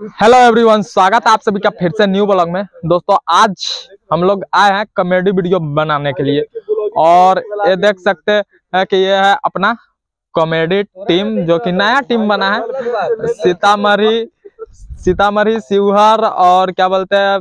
Hello everyone, स्वागत है आप सभी का फिर से न्यू ब्लॉग में। दोस्तों आज हम लोग आए हैं कॉमेडी वीडियो बनाने के लिए और ये देख सकते हैं कि ये है अपना कॉमेडी टीम जो कि नया टीम बना है। सीतामढ़ी शिवहर और क्या बोलते हैं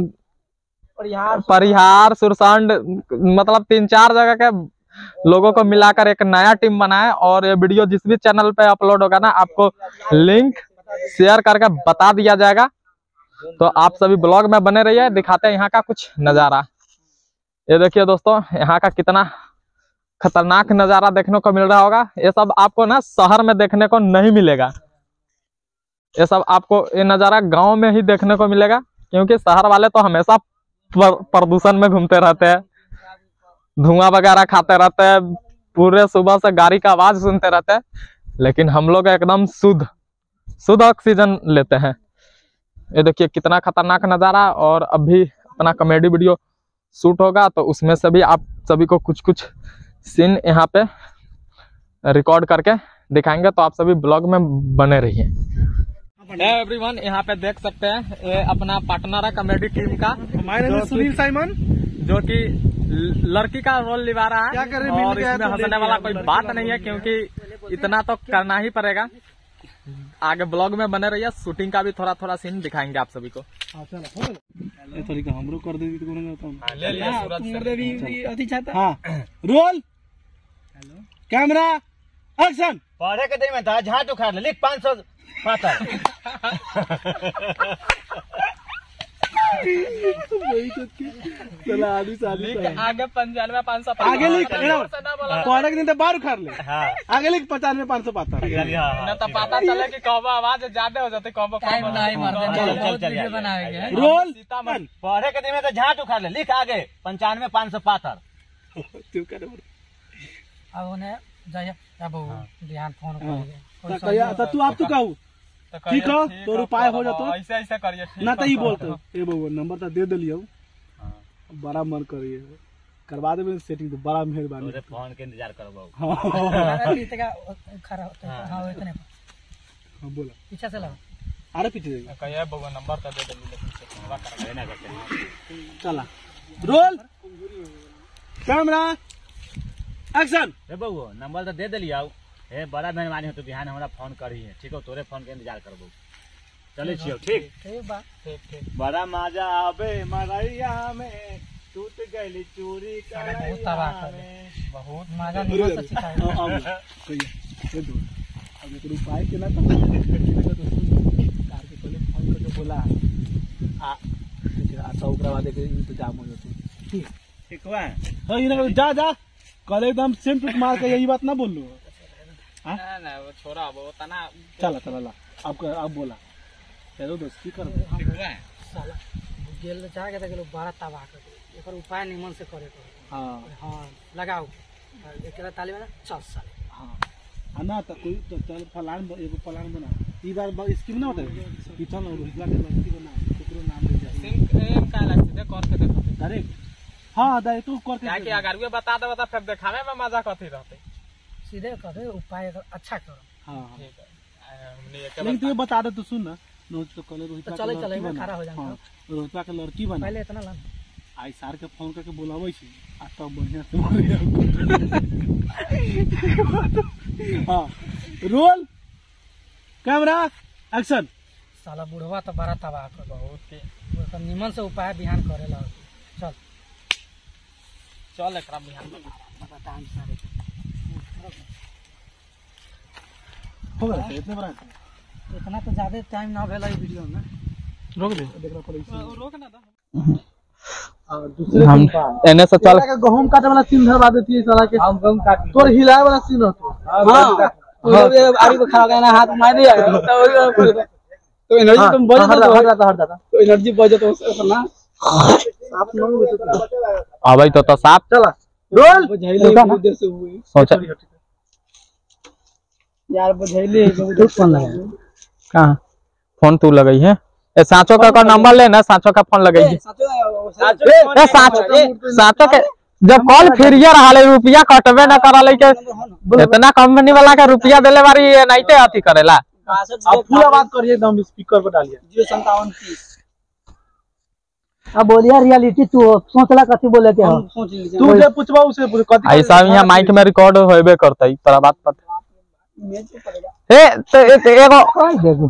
परिहार सुरसंड, मतलब 3-4 जगह के लोगों को मिलाकर एक नया टीम बना है। और ये वीडियो जिस भी चैनल पे अपलोड होगा ना, आपको लिंक शेयर करके बता दिया जाएगा। तो आप सभी ब्लॉग में बने रहिए, दिखाते हैं यहाँ का कुछ नजारा। ये देखिए दोस्तों, यहाँ का कितना खतरनाक नजारा देखने को मिल रहा होगा। ये सब आपको ना शहर में देखने को नहीं मिलेगा। ये सब आपको ये नजारा गांव में ही देखने को मिलेगा, क्योंकि शहर वाले तो हमेशा प्रदूषण में घूमते रहते हैं, धुआं वगैरह खाते रहते हैं, पूरे सुबह से गाड़ी का आवाज सुनते रहते हैं। लेकिन हम लोग एकदम शुद्ध ऑक्सीजन लेते हैं। ये देखिए कितना खतरनाक नजारा। और अभी अपना कॉमेडी वीडियो शूट होगा तो उसमें से भी आप सभी को कुछ कुछ सीन यहाँ पे रिकॉर्ड करके दिखाएंगे। तो आप सभी ब्लॉग में बने रहिए। एवरीवन, यहाँ पे देख सकते हैं ये अपना पार्टनर है कॉमेडी टीम का, सुनील साइमन, जो कि लड़की का रोल निभा रहा है। और इसमें हंसने वाला कोई बात नहीं है, क्योंकि इतना तो करना ही पड़ेगा। आगे ब्लॉग में बने रहिए, शूटिंग का भी थोड़ा थोड़ा सीन दिखाएंगे आप सभी को। हमरो कर दे रोल कैमरा एक्शन। पढ़े के दिन में था झाट उखाड़ ले, लिख 500 पाता चला आदि साली आगे 95 500 आगे लिख पढ़े के दिन तो बार उखाड़ ले। आगे लिख 95 500 पाता न तो पता चले कि कहबो आवाज ज्यादा हो जाती, कहबो टाइम नहीं चल बनाएंगे। रोल पढ़े के दिन में तो झाट उखाड़ ले, लिख आगे 95 500 पाता। अब उन्हें जाइए अब ध्यान फोन करिए तू आप तो कहू ठीक हो तो रुपया हो जातो। ऐसे ऐसे करिए ना तो ही बोलते ए बबू नंबर तो दे दिलियो, बड़ा मन करिए करवा देबे सेटिंग तो बड़ा मेहरबानी। तोरे फोन के इंतजार करबो। हां इतका खरा होता है। हां इतने हां बोला पीछे से ला, अरे पीछे कहिए बबू नंबर तो दे दिलियो, कर लेना करते। चला रोल कैमरा एक्शन। ए बबू नंबर तो दे दिलियो, ए बड़ा मेहरबानी हो तो बिहान हमरा फोन करी है, ठीक हो? तोरे फोन के इंतजार करबो। चले छियो ठीक ठीक। बड़ा मजा आवे मरैया में, टूट गइली चूड़ी बहुत बहुत मजा नहीं हो सकता है। ये दो अब एक रुपया के ना तो कार के पहले फोन करके बोला आ अच्छा ओकरा बाद के इंतजाम हो जातो। ठीक हुआ। हां ये ना जा कल एकदम सेम टू मार के यही बात ना बोल लो। ना वो छोरा वो तना चला आप बोला चलो दोस्त की कर ठीक हुआ साला गेल जा के देखलो बड़ा तबाह कर दे। एकर उपाय निमन से करे को। हां लगाओ एकरा ताली में चल साले। हां ना तो कोई तो चल प्लान एगो प्लान बना ई बार स्कीम ना होता कि चल रोहितला के लड़की बना केकरो नाम ले जा सिंक का लगते दे कर के देखो डायरेक्ट। हां दाई तू कर के क्या अगर बता दे तो फिर दिखावे में मजा कथी रहते। सीधे करे उपाय अच्छा करो। हां ठीक है हमने एक लेकिन तू बता दे तो सुन ना नो तो कल रोहित तो चले में खड़ा हो जाना। रोहित का लड़की बना पहले इतना ला आई सार के फोन करके बुलावे छी आ तब बढ़िया से हां रोल कैमरा एक्शन। साला बुढ़वा तो बड़ा तबाह कर बहुत के तो निमन से उपाय बिहान करेला। चल एकरा बिहान बता सारे हो गया इतने बड़ा इतना तो ज्यादा टाइम ना भेला ई वीडियो में। रोक दे देखना पड़ेगा रोक ना और दूसरे हम एने से चल के गहूम काटे वाला सीन धरवा देती है साला के। हम गहूम काट तोर हिलाए वाला सीन होतो। हां तो आरी को खड़ा करना हाथ मार दिया तो एनर्जी तुम बजे तो एनर्जी बजे तो ना आप लोग अबे तो साफ चला रोल बुझाइले से हुई सोचा यार बुझाइले फोन लगा कहां फोन तू लगई है। ए साचो का नंबर ले ना, साचो का फोन लगई है। साचो के जब कॉल फिरिया रहा रुपया कटबे न करा ले के इतना कंपनी वाला का रुपया देले बारी नहीं ते अथी करेला। आप पूरा बात करिए एकदम स्पीकर पर डालिए 05730। अब बोलिए रियलिटी तू सोचला कथी बोले के हो तू जे पूछबा उसे पूछ कथी ऐसा यहाँ माइक में रिकॉर्ड होबे करता है तोरा बात पता ए तो एगो देखो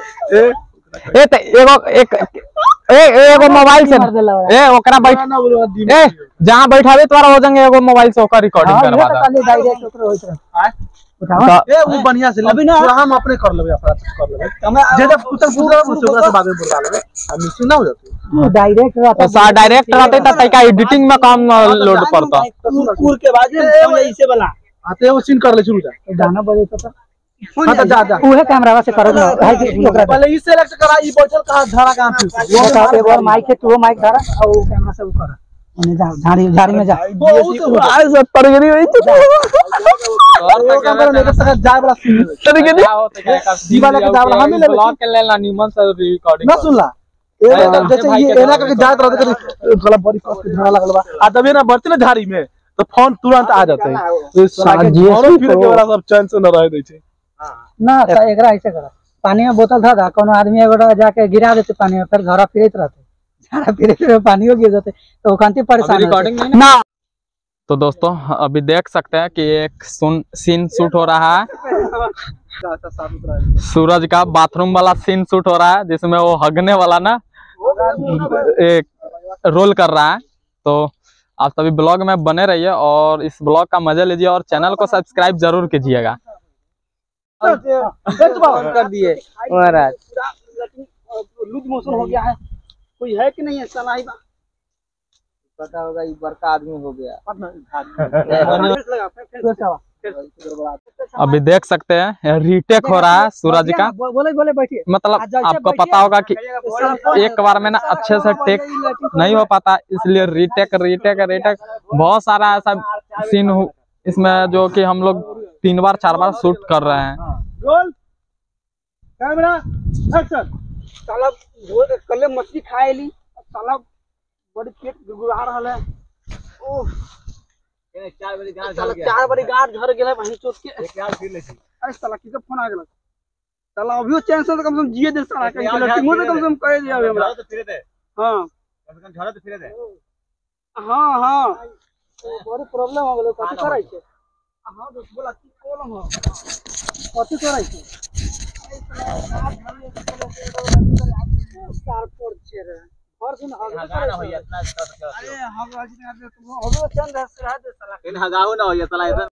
एगो मोबाइल से ए ओकरा बैठ ए जहां बैठावे तोरा हो जाएंगे एगो मोबाइल से ओकर रिकॉर्डिंग करवा दा डायरेक्ट ओकरा होइत रह ए वो बढ़िया से अभी ना हम अपने कर लेबे अपना कर लेबे जे जब पूछल पूरा ओकरा से बाद में बोला लेबे हम मिसिंग ना हो जाते डायरेक्ट रहता सा डायरेक्ट रहते त तैका एडिटिंग में काम लोड पड़ता पूर के बाद इसे वाला आते वो सीन कर ले शुरू जा गाना बजे तो हां तो जा जा उहे कैमरा से करो भाई ओकरा पहले ई सेलेक्ट करा ई बैठल कहां धड़ा कहां फिर वो एक बार माइक है तू माइक धरा और कैमरा से कर ओने जा झाड़ी में जा आज 70 गिरी हुई और कैमरा लेके सका जाए वाला सीन तरी गिरी दीवाना के जावला हम ले ब्लॉग के लेला निमन से रिकॉर्डिंग ना सुनला जैसे ये एना का जात रहते गला बड़ी कस के धड़ा लगल बा आ तबे ना बढ़ते ना झाड़ी में तो फोन तुरंत आ जाता है तो और फिर के वाला सब चैन से न रह दै छै ना एकरा ऐसे कर पानी में बोतल था कोनो आदमी एगो जाके गिरा देते पानी में फिर घरा फिरत रहते झाड़ा फिरे पानी गिर जाते तो ओकांती परेशान रिकॉर्डिंग ना। तो दोस्तों अभी देख सकते हैं कि एक सीन शूट हो रहा है सूरज का बाथरूम वाला सीन शूट हो रहा है जिसमें वो हगने वाला ना एक रोल कर रहा है। तो आप सभी ब्लॉग में बने रहिए और इस ब्लॉग का मजा लीजिए और चैनल को सब्सक्राइब जरूर कीजिएगा। कर दिए महाराज लूज मोशन हो गया है कोई है कि नहीं है सलाही पता होगा ये बड़का आदमी हो गया अभी देख सकते हैं रीटेक हो रहा है सूरज का बोले बैठिए मतलब आपको पता होगा कि एक बार में ना अच्छे से टेक नहीं हो पाता इसलिए रीटेक बहुत सारा ऐसा सीन इसमें जो कि हम लोग 3 बार 4 बार शूट कर रहे हैं। रोल कैमरा एक्शन साला कल मछली खाए ली साला बड़ी पेट गुगुआ रहल है ओह 4 बारी गाड़ झड़ गेल वहीं चोट के अरे साला किसे फोन आ गेल साला अभियो चैन से कम से कम जिए दे साला के लटिंगो से कम से कम करे दिया हमरा तो फिरे दे हां कम से कम झड़ा तो फिरे दे हां बड़ी प्रॉब्लम हो गेल कथि करै छै हां दोस्त बोला की प्रॉब्लम हो कथि करै छै चार पर छे रे और सुन हगा ना होय इतना अरे हगा जी ने तो हगा चंद है रह दे साला इन हगाओ ना होय साला इधर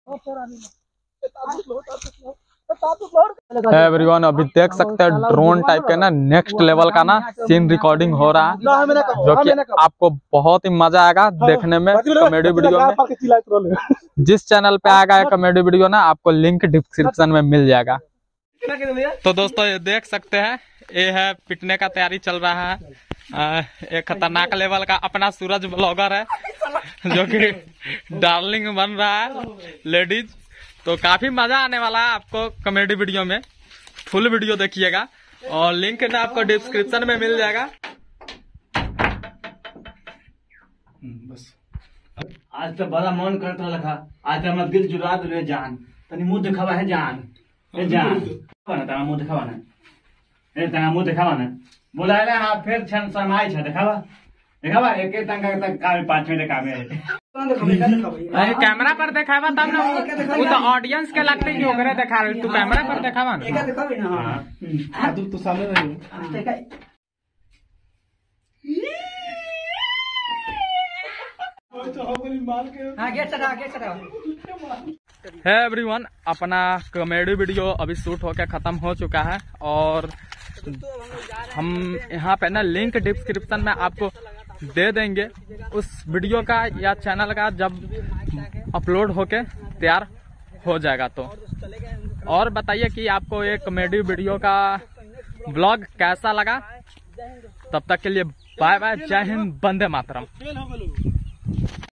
एवरीवन अभी देख सकते हैं ड्रोन टाइप के ना नेक्स्ट लेवल का ना सीन रिकॉर्डिंग हो रहा है जो कि आपको बहुत ही मजा आएगा देखने में कॉमेडी वीडियो में। जिस चैनल पे आएगा ये कॉमेडी वीडियो ना आपको लिंक डिस्क्रिप्शन में मिल जाएगा। तो दोस्तों ये देख सकते हैं ये है पिटने का तैयारी चल रहा है। एक खतरनाक लेवल का अपना सूरज ब्लॉगर है जो कि डार्लिंग बन रहा है लेडीज। तो काफी मजा आने वाला है आपको कॉमेडी वीडियो में। फुल वीडियो देखिएगा और लिंक ना आपको डिस्क्रिप्शन में मिल जाएगा। बस आज तो बड़ा मन करता लगा आज तो दिल जुड़ा दिले जान तनी मुंह दिखावा है जान ए जान तना मुंह दिखावा ना ए तना मुंह दिखावा ना बुलाएला हां फिर छन समाई छ दिखावा एक एक तंगा तक काम 5 मिनट काम है अरे कैमरा पर दिखावा तब ना वो तो ऑडियंस के लगते ही ओकरे दिखा रहे तू कैमरा पर दिखावा ना एका दिखाबी ना हां तू सामने रही हां गेट चढ़ा है एवरीवन अपना कॉमेडी वीडियो अभी शूट होकर खत्म हो चुका है और हम यहाँ पे ना लिंक डिस्क्रिप्शन में आपको दे देंगे उस वीडियो का या चैनल का जब अपलोड होके तैयार हो जाएगा। तो और बताइए कि आपको ये कॉमेडी वीडियो का ब्लॉग कैसा लगा। तब तक के लिए बाय बाय, जय हिंद, वंदे मातरम।